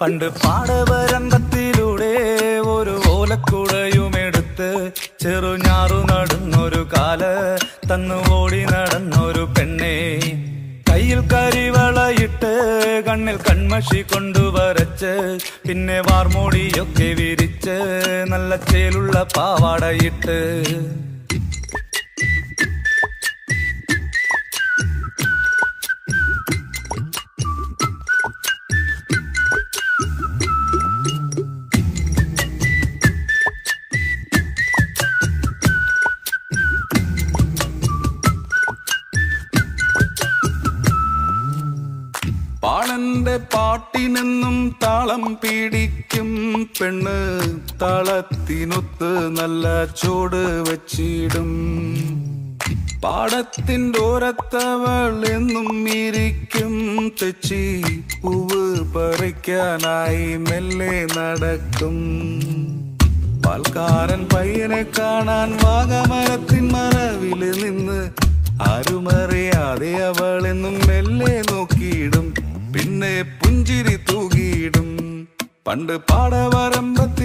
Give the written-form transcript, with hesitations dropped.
പണ്ട് പാടവരമ്പത്തിലൂടെ ഒരു ഓലക്കുടയുമെടുത്ത് ചെറുഞാറു നടന്നൊരു കാല് തന്നു ഓടി നടന്നൊരു പെണ്ണെ. കയ്യിൽ കരിവളയിട്ട് കണ്ണിൽ കൺമഷി കൊണ്ടുവരച്ച് പിന്നെ വാർമോടിയൊക്കെ വിരിച്ച് നല്ല ചേലുള്ള പാവാടയിട്ട് പാളന്റെ പാട്ടിനെന്നും താളം പിടിക്കും പെണ്ണ്. താളത്തിനൊത്ത് നല്ല ചൂട് വച്ചിടും. പാടത്തിൻ്റെ ഓരത്തവൾ എന്നും ഇരിക്കും തെച്ചി. പൂവ് പറിക്കാനായി മെല്ലെ നടക്കും. പാൽക്കാരൻ പയ്യനെ കാണാൻ വാഗമരത്തിൻ മറവില് നിന്ന് ആരുമറിയാതെ അവളെന്നും മെല്ലെ നോക്കിയിടും. പിന്നെ പുഞ്ചിരി തൂകിയിടും. പണ്ട് പാടവരമ്പത്തിൽ